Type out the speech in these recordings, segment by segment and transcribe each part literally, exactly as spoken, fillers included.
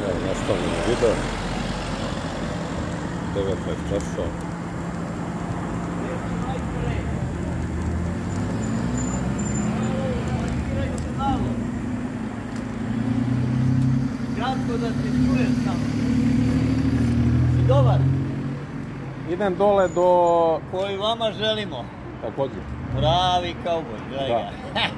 Evo, nastavljamo video. devetnaest časova. Kratko da te čujem samo. Si dobar? Idem dole do... Koji vama želimo. Također. Pravi kauboj, gledaj ga.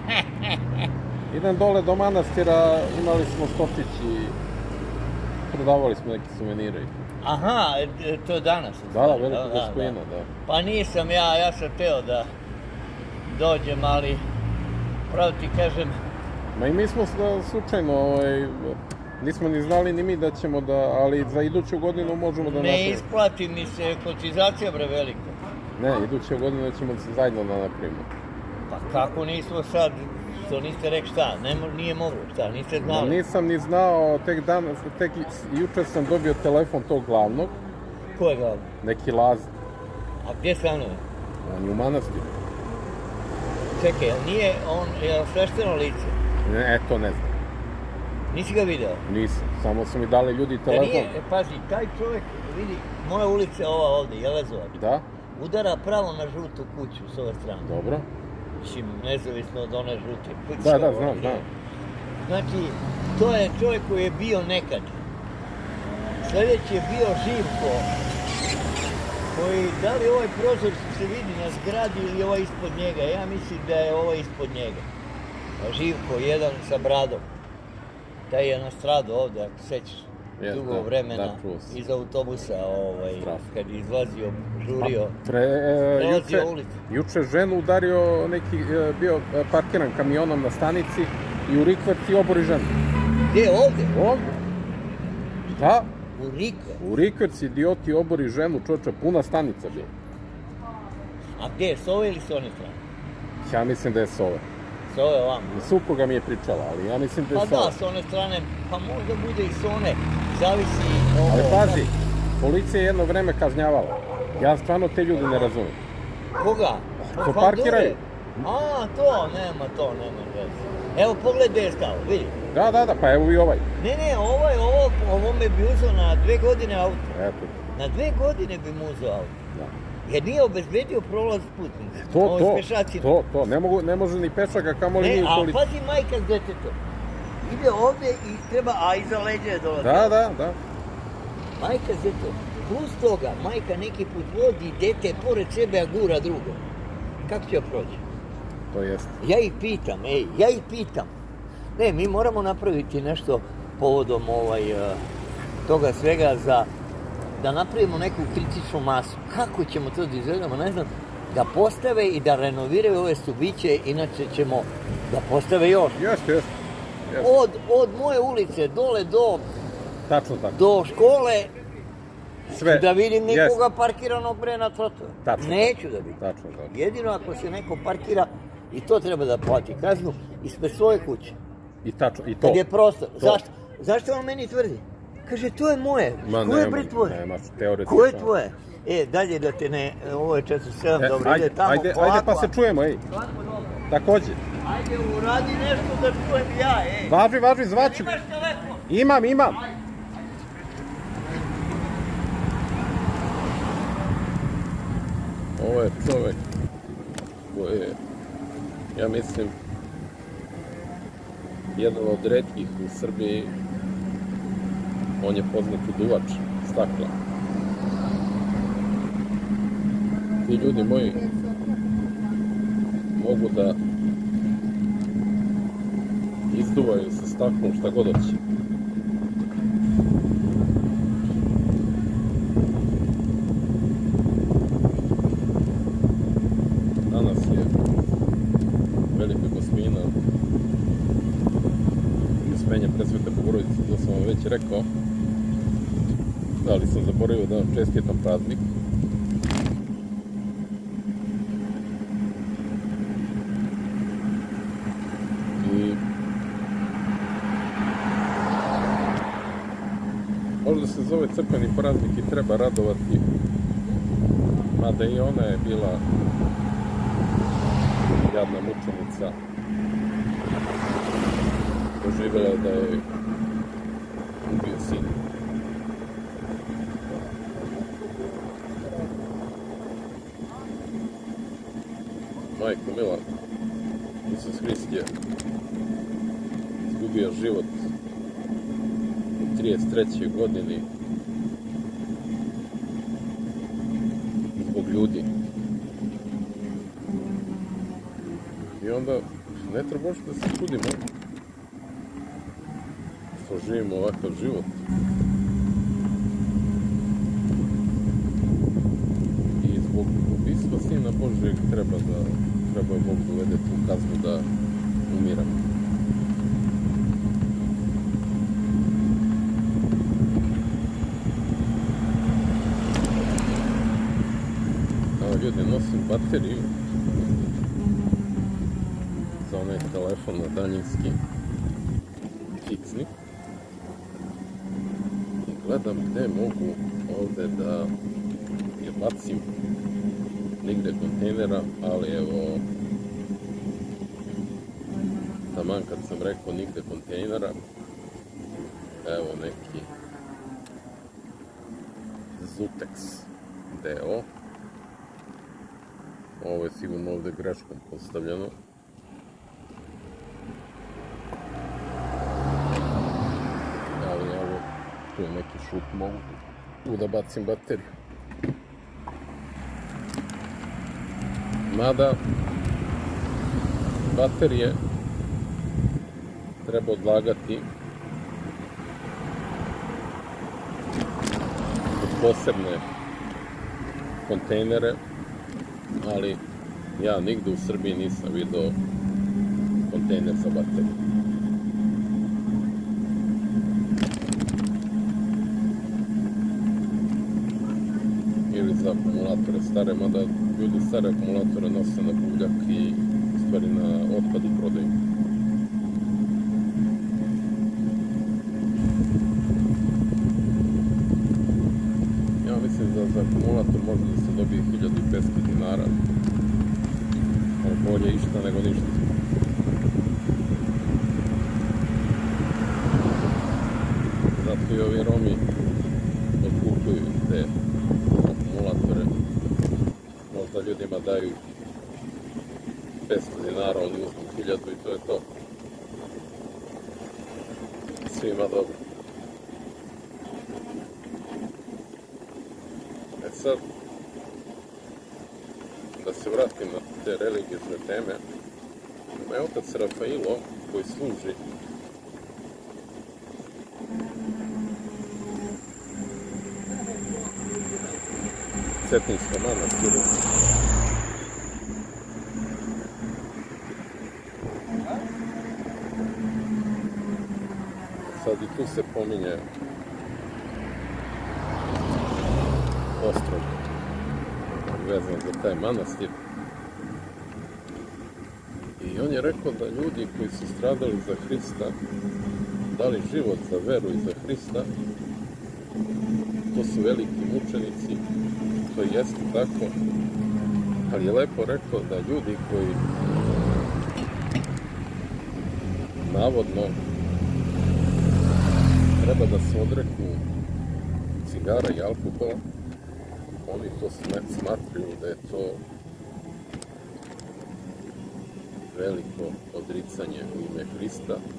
Idem dole do manastira, imali smo stočić i prodavali smo neki suvenire. Aha, to je danas. Da, da, Velika Gospina, da. Pa nisam ja, ja sam teo da dođem, ali pravo ti kažem... Ma i mi smo slučajno, nismo ni znali ni mi da ćemo da, ali za iduću godinu možemo da napravimo. Ne isplati mi se, kotizacija bre velika. Ne, iduću godinu ćemo se zajedno da napravimo. Pa kako nismo sad, što niste rekli šta, nije moglo, šta, niste znali? Nisam ni znao, tek danas, tek juče sam dobio telefon tog glavnog. Ko je glavno? Neki Laza. A gdje stanuje? On je u manastiru. Čekaj, nije on, je svešteno lice? Ne, to ne znam. Nisi ga video? Nisam, samo su mi dali ljudi telefon. Da nije, pazi, taj čovjek, vidi, moja ulica ova ovdje, Jelezovac. Da? Udara pravo na žutu kuću s ove strane. Dobro. Mislim, nezavisno od one žute kuće. Da, da, znam, znam. Znači, to je čovjek koji je bio nekad. Sljedeći je bio Živko, koji, da li ovaj prozor se vidi na zgradi ili ovaj ispod njega? Ja mislim da je ovaj ispod njega. Živko, jedan sa bradom. Taj je nastradao ovdje, ako sećaš, dugo vremena iz autobusa, kad je izlazio, žurio, prelazio ulicu. Juče ženu udario neki, bio parkiran kamionom na stanici i u rikverci obori ženu. Gdje, ovdje? Ovdje. Da. U rikverci? U rikverci idioti obori ženu, čovječa, puna stanica bila. A gdje, s ove ili s one strane? Ja mislim da je s ove. S ove ovamo? Supruga mi je pričala, ali ja mislim da je s ove. Pa da, s one strane, pa možda bude i s one, zavisi... Ali pazi, policija je jedno vreme kažnjavala. Ja stvarno te ljudi ne razumijem. Koga? Ko parkiraju. A, to, nema to, nema veze. Evo, pogledaj gdje je stao, vidi. Da, da, da, pa evo i ovaj. Ne, ne, ovaj, ovo, ovo me bi uzeo na dve godine auto. Eto. Na dve godine bi mu uzeo auto. Da. Jer nije obezbedio prolaz putnika. To, to, to, to, ne može ni pešaka, kamo li nije u policiji. A pazi majka s detetom. Ide ovdje i treba, a iza leđa je dolazi. Da, da, da. Majka s detetom. Plus toga, majka neki put vodi dete pored sebe, a gura drugo. Kako će joj proći? To jeste. Ja ih pitam, ej, ja ih pitam. Ne, mi moramo napraviti nešto povodom toga svega za da napravimo neku kritičnu masu. Kako ćemo to da izvedemo, ne znam, da postave i da renoviraju ove stubiće, inače ćemo da postave još. Jeste, jeste. Od moje ulice dole do Tačno tako. Do škole, sve. Da vidim nikoga parkiranog bre na trotoru. Tačno. Neću da vidim. Tačno, tako. Jedino ako se neko parkira, i to treba da plati kaznu, ispred svoje kuće. I tačno, i to. Kad je prostor. Zašto? Zašto on meni tvrdi? Kaže, to je moje. Ko je bre tvoje? Nemaš, teoretično. Ko je tvoje? E, dalje da te ne, ovo je četrdeset sedam, dobro, ide tamo. Ajde, ajde pa se čujemo, ej. Također. Ajde, uradi nešto da čujem ja, ej. Važi, važi, zvaću. Imaš telefon? Imam, imam. Ovo je čovjek koji je, ja mislim, jedan od retkih u Srbiji. On je poznati duvač stakla. Ti ljudi moji mogu da izduvaju sa staklom šta god hoće. Danas je Velika Gospina, Uspenja Presvete Bogorodice, to sam vam već rekao. Da, ali sam zaboravio da vam čestitam praznik. I možda se zove crkveni praznik i treba radovati, mada i ona je bila jadna mučenica. Doživjela da je ubio sin majko mila, Isus Hrist je izgubio život u trideset trećoj godini zbog ljudi. I onda ne treba možda da se čudimo što živimo ovakav život. I zbog ubistva Sina Božjeg treba da treba je Bog dovede tu kaznu da umiramo. Evo ljudi, nosim bateriju za onaj telefon na daljinski fiksni i gledam gde mogu ovde da je bacim nigde kontejnera, ali evo taman kad sam rekao nigde kontejnera, evo neki Zutex D O. Ovo je sigurno ovde greškom postavljeno. Ali evo, tu je neki šut, mogu tu da bacim bateriju. Mada baterije treba odlagati u posebne kontejnere, ali ja nigde u Srbiji nisam vidio kontejner za baterije. Ili za akumulatore stare, mada ljudi stare akumulatore nose na buvljak i u stvari na otpad i prodaju. Ja mislim da za akumulator može da se dobije hiljadu i petsto dinara, ali bolje išta nego ništa. Zato i ovi Romi otkupuju te akumulatore, možda ljudima daju petsto dinara, oni uzmu hiljadu i to je to. Svima dobro. E sad, da se vratim na te religijske teme, ima je otac Rafailo koji služi Cetinjskom manastiru. Sad i tu se pominje ostrog vezan za taj manastir. I on je rekao da ljudi koji su stradali za Hrista, dali život za veru i za Hrista, to su veliki mučenici, to jeste tako, ali je lepo rekao da ljudi koji navodno treba da se odreknu cigara i alkohola, oni to smatraju da je to veliko odricanje u ime Hrista